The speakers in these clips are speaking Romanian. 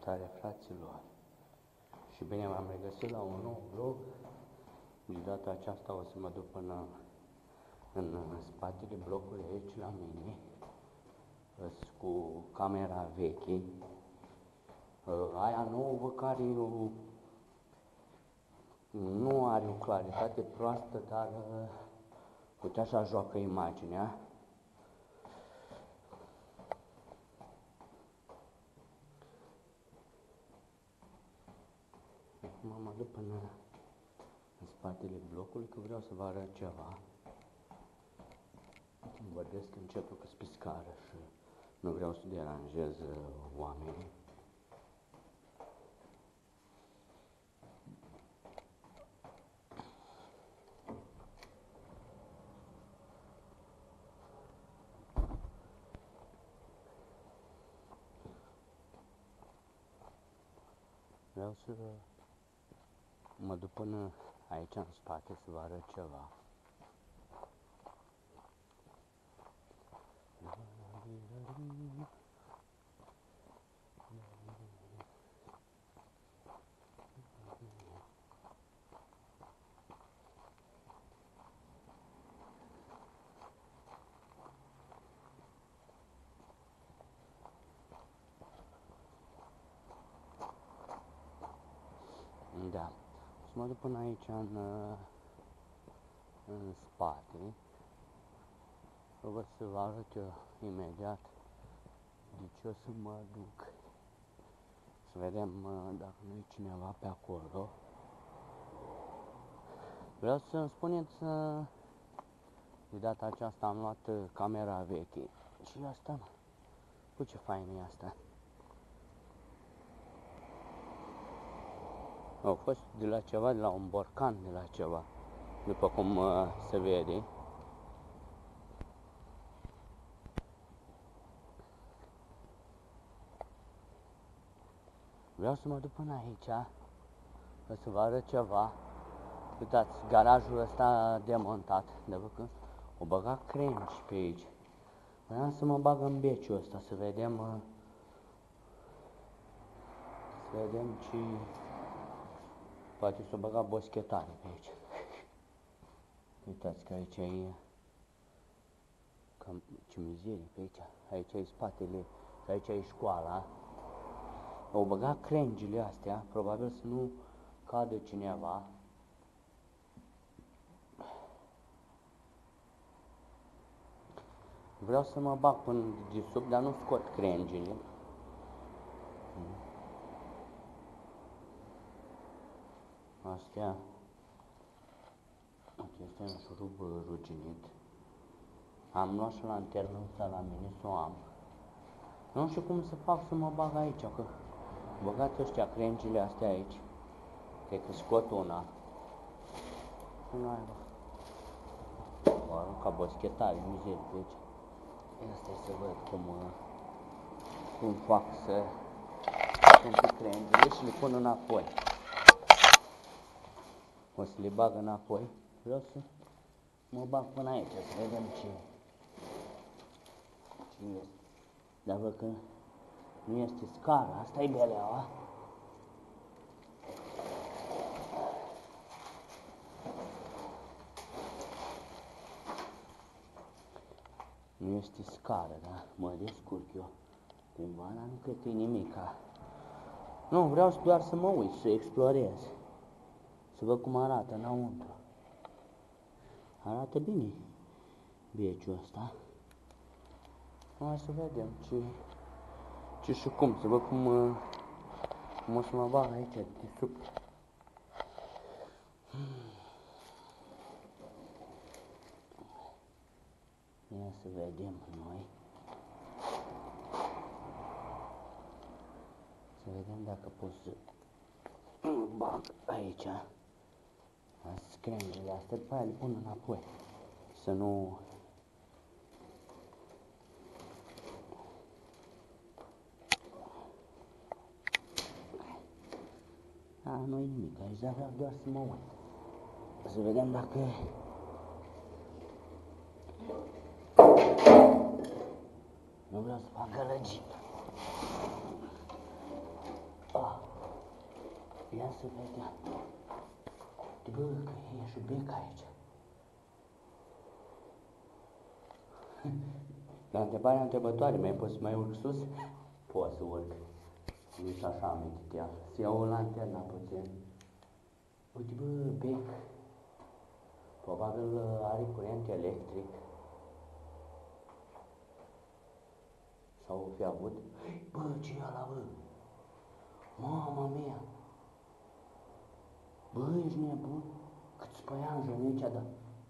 Salutare, fraților! Și bine m-am regăsit la un nou vlog. De data aceasta o să mă duc până în spatele blocului aici la mine, cu camera veche. Aia nouă care nu are o claritate proastă, dar uite așa joacă imaginea. Acum mă duc până în spatele blocului, că vreau să vă arăt ceva. Vorbesc încetul că-s pe scară și nu vreau să deranjez oamenii. Vreau să mă duc până aici în spate să vă arăt ceva. Da, o să mă duc până aici în spate. O să vă arăt eu imediat de ce o să mă duc. Să vedem dacă nu e cineva pe acolo. Vreau să-mi spuneți, de data aceasta am luat camera veche. Și asta, mă, cu ce fain e asta? Au fost de la ceva, de la un borcan, de la ceva, după cum se vede. Vreau să mă duc până aici, o să vă arăt ceva. Uitați, garajul ăsta demontat, de vă că o băga crengi pe aici. Vreau să mă bag în beciul ăsta, să vedem ce... Poate s-o băga boschetare pe aici. Uitați că aici e... Cam ce mizerie pe aici. Aici e spatele, aici e școala. O băga crengile astea, probabil să nu cadă cineva. Vreau să mă bag până de sub, dar nu scot crengile. Astea, este un șurub ruginit. Am luat și lanternă asta la mine, să o am. Nu știu cum să fac să mă bag aici, că băgați ăștia crengile astea aici. Cred că scot una. Nu ai, bă. O arunc ca boschetare, mizerie pe aici. Asta e să văd cum fac să pun pe crengile și le pun înapoi. O să le bag înapoi. Vreau să mă bag până aici, să vedem ce este. Dar văd că nu este scara, asta e beleaua. Nu este scară, da? Mă descurc eu. Cumva, dar nu cred că e nimica. Nu, vreau doar să mă uit, să explorez. Să văd cum arată înăuntru. Arată bine beciul ăsta. Hai să vedem ce și cum, să văd cum o să mă bag aici de sub. Ia să vedem noi. Să vedem dacă pot să mă bag aici. Screngile astea, după aia le pun înapoi. Să nu... Nu-i nimic aici, dar vreau doar să mă uit. Să vedem dacă... Nu vreau să fac gălăgie. Ah, ia să vedem. Bă, că e și bec aici. La întrebarea întrebătoare, mai poți să mai urc sus? Pot să urc. Nu-i așa amintiteam. Să iau o lanternă puțin. Uite, bă, bec. Probabil are curent electric. Sau fi avut. Bă, ce-i ăla, bă? Mama mea! Bă, ești nebun? Câți păianjeni aici, da?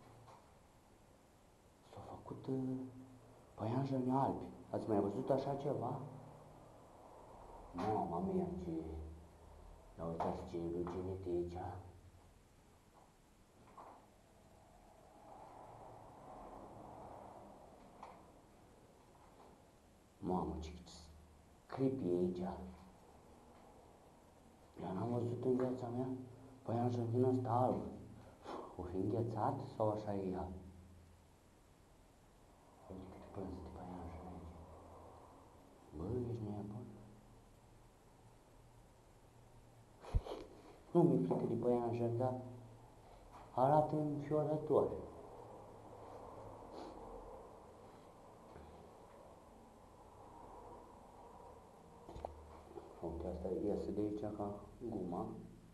S-au făcut păianjeni albi. Ați mai văzut așa ceva? Mama mea, ce... Ia uitați ce ruginit e aici. Mamă, ce creepy e aici. Eu n-am văzut în viața mea păianjen din ăsta alb. O fi înghețat sau așa e ea? Uite câte pânze de păianjen aici. Bă, ești nebun? Nu mi-e frică de păianjen, dar arată înfiorător. Uite, asta iese de aici ca guma.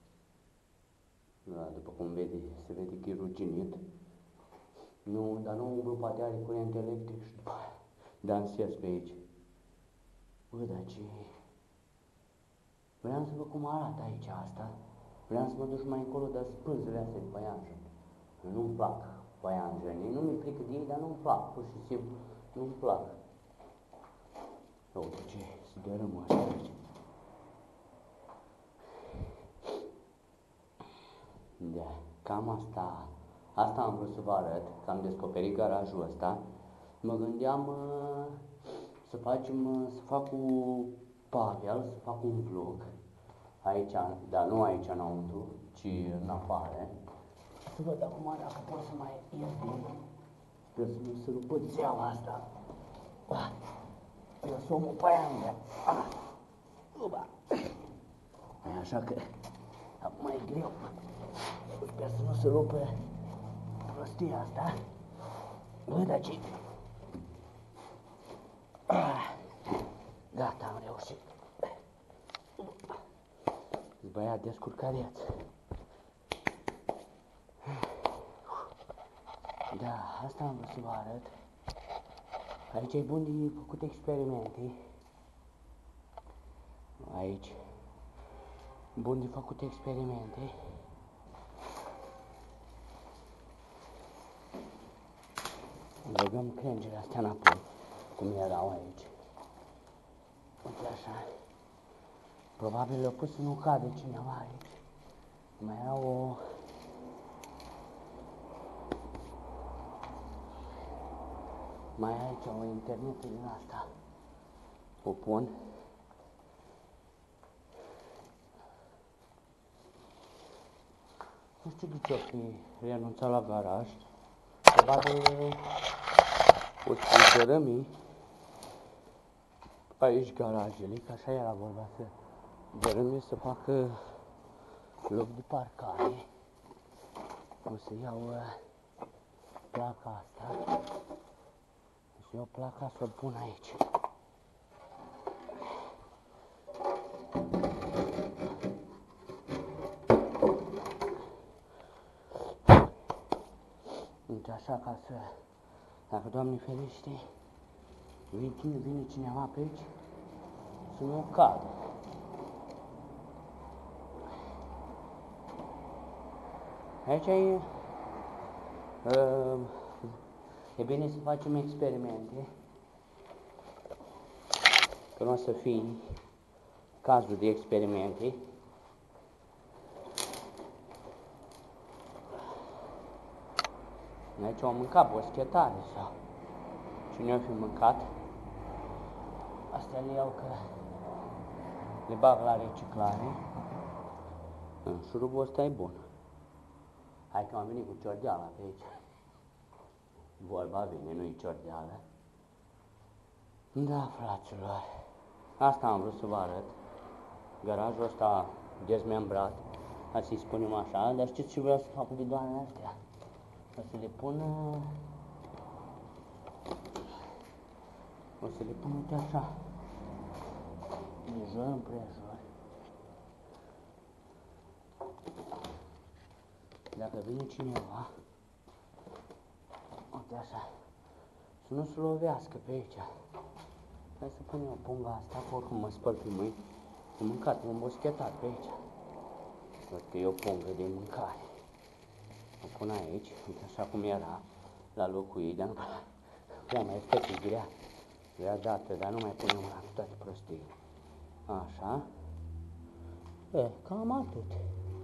Da, după cum vede, se vede că e ruginit. Nu, dar nu umblu, poate are curent electric și după aia dansez pe aici. Bă, dar ce... Vreau să văd cum arată aici asta. Vreau să mă duc mai încolo, dar spânzele astea de păianjen. Nu-mi plac păianjenii, nu mi-e frică de ei, dar nu-mi plac, pur și simplu, nu-mi plac. Uite ce, se dărâmă așa aici. Da, cam asta am vrut să vă arăt, că am descoperit garajul ăsta. Mă gândeam să fac cu Pavel, să fac un vlog aici, dar nu aici înăuntru, ci în afară. Să văd acum dacă pot să mai ies din. Sper să nu se rupă țeava asta. Eu sunt omul păianjen. Așa că acum e greu. Sper să nu se rupă prostia asta. Bă, dar ce... Gata, am reușit. Băiat descurcăreț. Da, asta am vrut să vă arăt. Aici e bun de făcut experimente. Aici. Bun de făcut experimente. Legăm crengile astea înapoi, cum erau aici. Uite așa. Probabil le-au pus să nu cade cineva aici. Mai era o... Mai e aici o internetă din asta. O pun. Nu știu de ce o fi renunțat la garaj. Probabil o să dărâmi aici garajele, că așa era vorba, să dărâmi, să facă loc de parcare. O să iau placa asta. O să iau placa să o pun aici. Uite așa, ca să, dacă Doamne ferește, vine cineva pe aici, să nu cadă. Aici e bine să facem experimente, că nu o să fie cazul de experimente. Aici au mâncat boschetare sau cine o fi mâncat. Astea le iau că le bag la reciclare. Șurubul ăsta e bun. Hai că am venit cu ciordeala pe aici. Vorba vine, nu-i ciordeală. Da, fraților, asta am vrut să vă arăt. garajul ăsta dezmembrat, hai să-i spunem așa, dar știți ce vreau să fac cu bidoanele astea? O să le pun, uite așa, de jur împrejur. Dacă vine cineva, uite așa, să nu se lovească pe aici. Hai să pun eu punga asta, că oricum mă spăl pe mâini. De mâncat, m-am boschetat pe aici. Văd că e o pungă de mâncare. O pun aici, uite așa cum era la locul ei, dar nu prea mai este pe grea dată, dar nu mai punem la toate prostiile. Așa. Cam atât.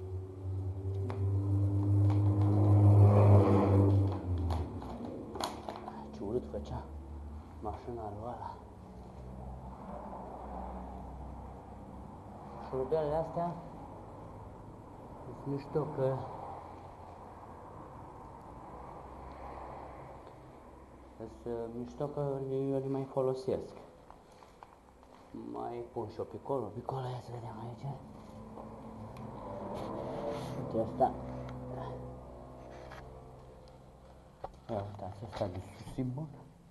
Ce urât făcea mașinarul ăla. Șurubelele astea sunt mișto că eu le mai folosesc. Mai pun și o picolo, ia să vedem aici. Uite asta. Ia uitați, asta de sus e bun.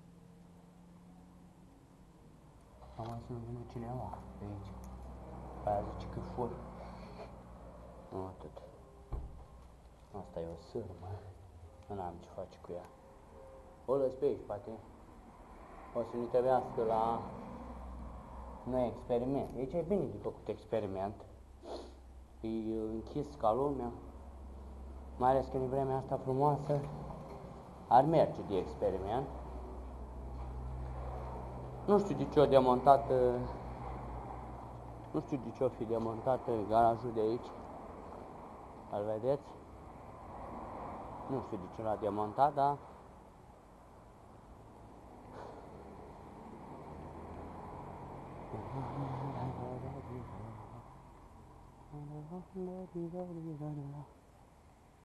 Am mai să nu vină cineva pe aici. Aia zice că fur. Nu atât. Asta e o sârmă. N-am ce face cu ea. O lăs pe aici, poate. O să ne trebuiască la noi experiment. Aici e bine de făcut experiment. E închis ca lumea. Mai ales că în vremea asta frumoasă ar merge de experiment. Nu știu de ce o demontat, nu știu de ce o fi demontat garajul de aici. Îl vedeți? Nu știu de ce l-a demontat, dar